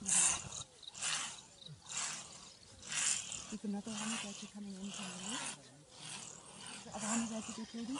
There's another honeysuckle coming in from the left. The other honeysuckle get ready.